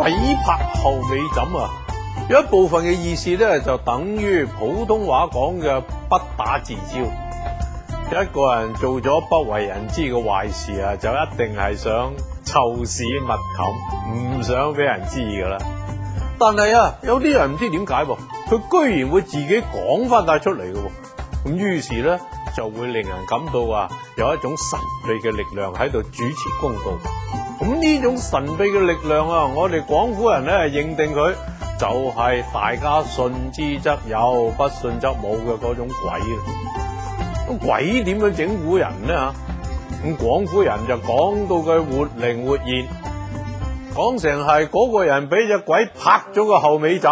鬼拍後尾枕啊，有一部分嘅意思咧就等於普通話講嘅不打自招。一個人做咗不為人知嘅壞事啊，就一定係想臭屎密冚，唔想俾人知噶啦。但係啊，有啲人唔知點解喎，佢居然會自己講翻帶出嚟嘅喎。咁於是咧就會令人感到啊，有一種神秘嘅力量喺度主持公道。咁呢種神秘嘅力量啊，我哋廣府人咧認定佢就係大家信之則有，不信則冇嘅嗰種鬼啦。咁鬼點樣整蠱人呢？吓，咁廣府人就講到佢活靈活現，講成係嗰個人俾隻鬼拍咗個後尾枕。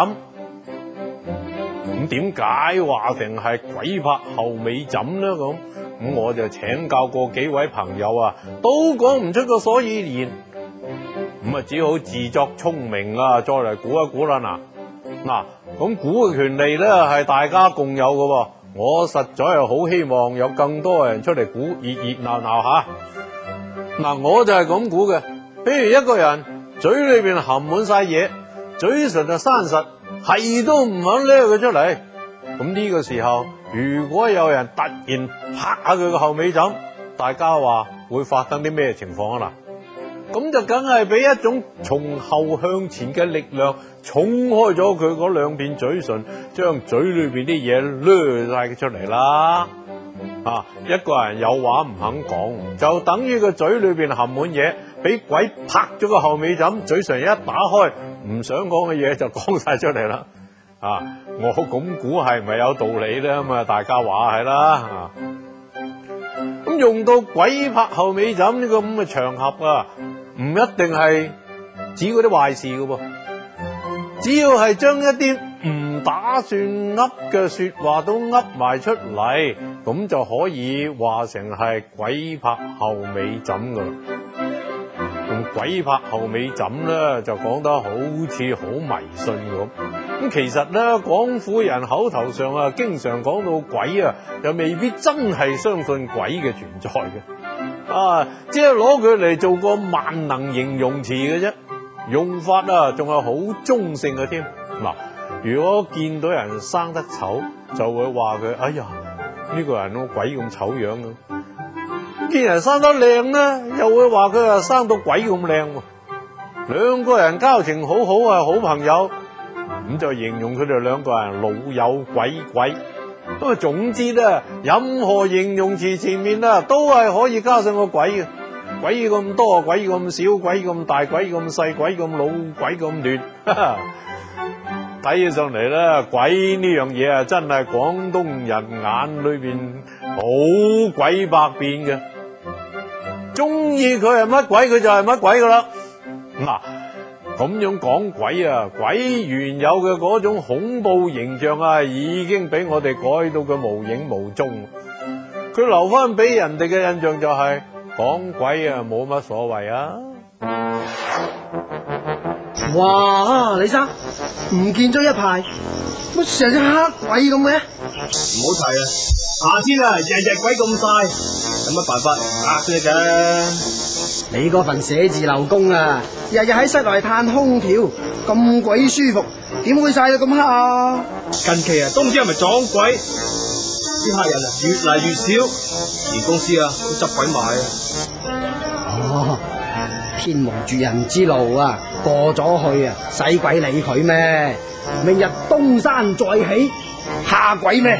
咁點解話成係鬼拍後尾枕呢？咁我就請教過幾位朋友啊，都講唔出個所以然。咁啊，只好自作聰明啊，再嚟估一估啦。嗱，咁估嘅權利咧係大家共有嘅。我實在係好希望有更多人出嚟估，熱熱鬧鬧吓。嗱，我就係咁估嘅。譬如一個人嘴裏邊含滿晒嘢，嘴唇就生實，係都唔肯拎佢出嚟。咁呢個時候，如果有人突然拍下佢個後尾枕，大家話會發生啲咩情況啊？嗱，咁就梗係俾一種從後向前嘅力量衝開咗佢嗰兩片嘴唇，將嘴裏邊啲嘢掠晒出嚟啦。啊，一個人有話唔肯講，就等於個嘴裏邊含滿嘢，俾鬼拍咗個後尾枕，嘴唇一打開，唔想講嘅嘢就講晒出嚟啦。啊，我咁估係咪有道理咧？咁啊，大家話係啦。咁用到鬼拍後尾枕呢個咁嘅場合啊，唔一定係指嗰啲壞事嘅噃，只要係將一啲唔打算噏嘅說話都噏埋出嚟，咁就可以話成係鬼拍後尾枕噶啦。用鬼拍後尾枕咧，就講得好似好迷信咁。咁其實咧，廣府人口頭上啊，經常講到鬼啊，又未必真係相信鬼嘅存在嘅。啊，即係攞佢嚟做個萬能形容詞嘅啫，用法啊仲係好中性嘅添。嗱，如果見到人生得醜，就會話佢哎呀，呢個人個鬼咁醜樣嘅。見人生得靚咧，又會話佢啊生到鬼咁靚。兩個人交情好好係好朋友，咁就形容佢哋兩個人老友鬼鬼。咁啊，總之咧，任何形容詞前面啊，都係可以加上個鬼嘅。鬼咁多，鬼咁少，鬼咁大，鬼咁細，鬼咁老，鬼咁亂。睇起上嚟咧，鬼呢樣嘢啊，真係廣東人眼裏邊好鬼百變嘅。中意佢係乜鬼，佢就係乜鬼噶啦。嗱，咁樣講鬼啊，鬼原有嘅嗰種恐怖形象啊，已經俾我哋改到佢無影無蹤。佢留翻俾人哋嘅印象就係講鬼啊，冇乜所謂啊。 哇，李生唔見咗一排，乜成隻黑鬼咁嘅？ 唔好提啦，夏天啊，日日鬼咁晒，有乜辦法呃佢啫？ 你嗰份寫字樓工啊，日日喺室內嘆空調，咁鬼舒服，點會曬到咁黑啊？ 近期啊，都唔知係咪撞鬼，啲客人啊越嚟越少，連公司啊都執鬼賣啊！ 哦，天無絕人之路啊，過咗去啊，使鬼理佢咩？明日東山再起，怕鬼咩？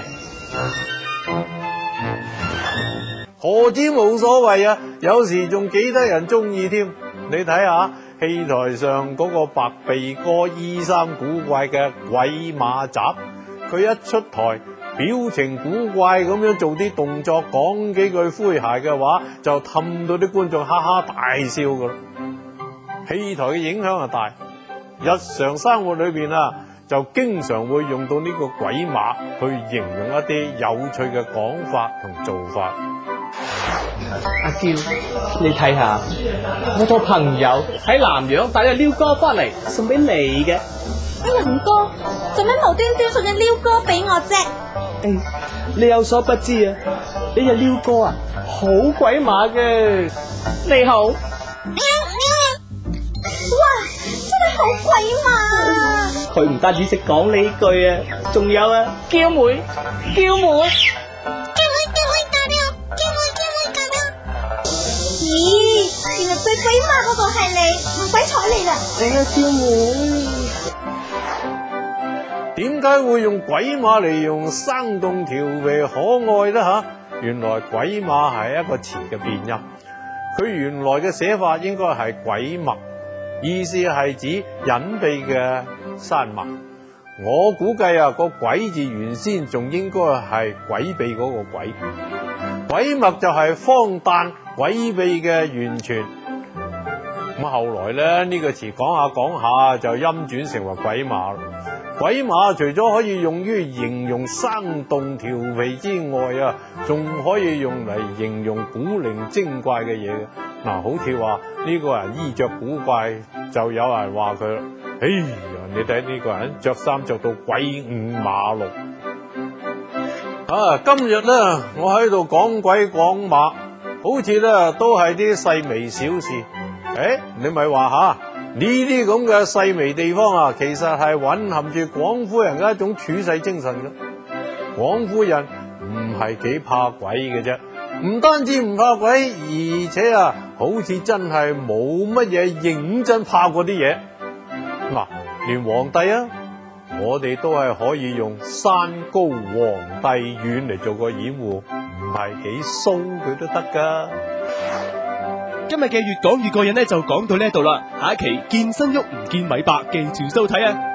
何止冇所謂啊，有時仲幾得人中意添。你睇下戲台上嗰個白鼻哥衣衫古怪嘅鬼馬閘，佢一出台，表情古怪咁樣做啲動作，講幾句詼諧嘅話，就氹到啲觀眾哈哈大笑噶啦。戲台嘅影響係大，日常生活裏邊啊，就經常會用到呢個鬼馬去形容一啲有趣嘅講法同做法。 阿嬌，你睇下，我個朋友喺南洋帶隻鷯哥翻嚟送俾你嘅。 林哥，做咩無端端送隻鷯哥俾我啫？ 你有所不知啊，呢隻鷯哥啊，好鬼馬嘅。你好。 哇，真係好鬼馬。 佢唔單止識講呢句啊，仲有啊，嬌妹，嬌妹。 咦，原來對鬼馬嗰個係你，唔使睬你啦。 嬌妹。 點解會用鬼馬嚟用生動調皮可愛呢？吓？原來鬼馬係一個詞嘅變音，佢原來嘅寫法應該係鬼默，意思係指隱秘嘅山脈。我估計啊，個鬼字原先仲應該係詭秘嗰個鬼，鬼默就係荒誕詭秘嘅完全。咁後來咧，呢個詞講下講下就音轉成為鬼馬啦。鬼馬除咗可以用於形容生動調皮之外啊，仲可以用嚟形容古靈精怪嘅嘢嘅。嗱，好似話呢個人衣着古怪，就有人話佢，哎呀，你睇呢個人着衫着到鬼五馬六。今日咧我喺度講鬼講馬，好似咧都係啲細微小事。你咪話吓？呢啲咁嘅細微地方啊，其實係蘊含住廣夫人嘅一種處世精神嘅。廣夫人唔係幾怕鬼嘅啫，唔單止唔怕鬼，而且啊，好似真係冇乜嘢認真怕過啲嘢。嗱，連皇帝啊，我哋都係可以用山高皇帝遠嚟做個掩護，唔係幾騷佢都得噶。 今日嘅越講越過癮呢，就講到呢度啦。下一期見身郁唔見米白，記住收睇啊！